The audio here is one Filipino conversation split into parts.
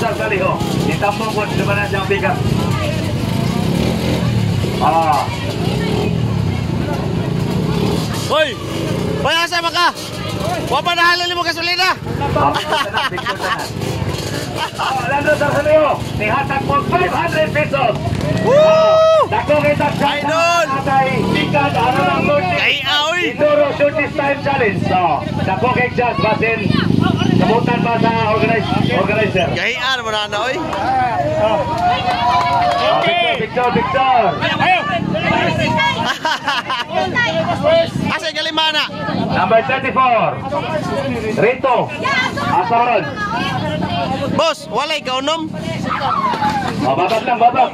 Cesar Saliho. Ditambung pun sebenarnya yang bigat. Hoy! Hoy, asa ba ka? Wapa na halili mo gasolina? Lando Cesar Saliho. Nihatag po 500 pesos. Dako kita sa Idol! bigat ano lang Kay aoy! Indoro Shortest Time Challenge. Dako kay Jazz basin. Kemutan ba sa organizer? Gahian mo na oy. Victor. Asa galimana? Number 34. Rito. Asaron. Boss, walay ka unom? Babak lang, babak.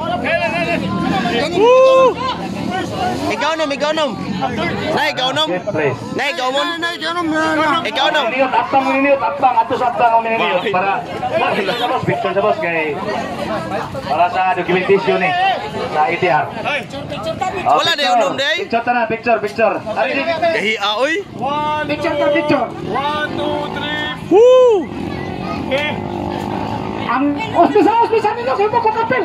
Ikaw nom. Na ikaw nom. Na ikaw mon. Ikaw nom. Atbang atus ang mininiot para Victor sa boss kay para sa dokumentasyon ni sa ITR. Wala na unom day. Picture. Gahi aoy. Picture. 1, 2, 3. Woo! Ang ospisa nito kay mo kapil.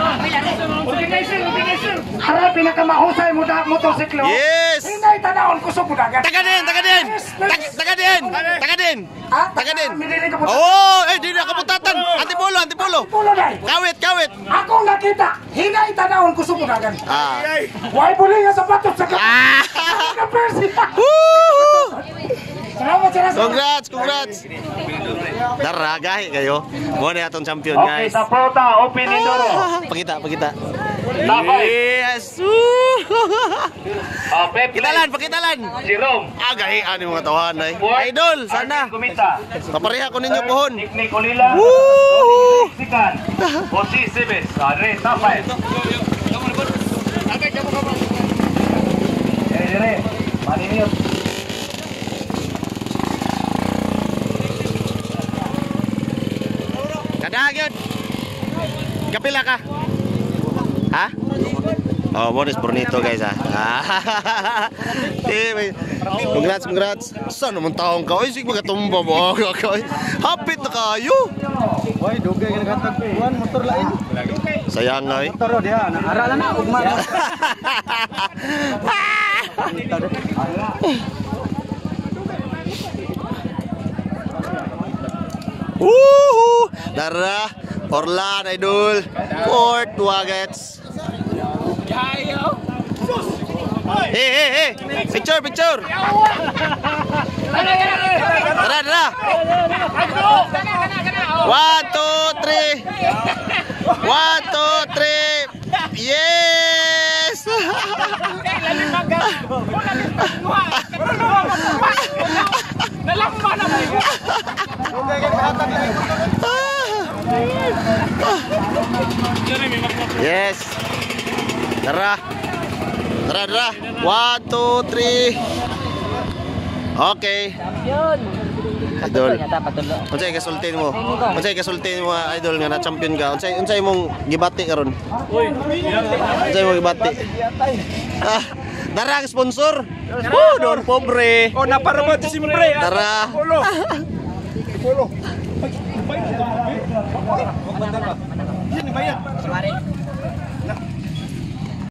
Harap pinakamahusay mo da motorsiklo. Yes! Hinay tanawon ko sa budagan. Taga din. Minili ka po. Oh, di na kaputatan. Antipolo. Pulo dai. Kawit. Ako nakita, hinay tanawon ko sa budagan. Ah. Why buli nga sapatos sa Ah! Persi. Woo! Salamat. Congrats. Daragahi kayo. Mo na atong champion, Okay, guys. sa Prota, Open Indoro. Pakita. Labay. Yes. Woo! Peplan. Pakitalan. Jerome. Gahian yung mga tawahan ay. Idol, sana. Kumita. Papareha ko ninyo pohon. Nick Olila. Woo! Sikan. Jose Sibes. Andre Tapay. Dire. Maniniyot. Kadagyan. Kapila ka? Ha? Oh, bonus Bornito guys ha. Congrats. Saan naman taong ka? Ay, sige magatumba mo. Hapit na kayo. Why dugay ka naghatag kuan motor lain. Sayang nga eh. Motor dia na ara na ugma. Woohoo! Tara, Orlan Idol. Fort Wagets. Hey. Picture. Tara. 1, 2, 3. Yes! Yes. Tara. 1, 2, 3. Okay. Idol. Unsay kasultin mo? Idol nga na champion ka? Unsay mong gibati karon? Unsay mong gibati? Darang sponsor. Don pobre. Oh naparabot si Simbre. Tara. Yan bayad.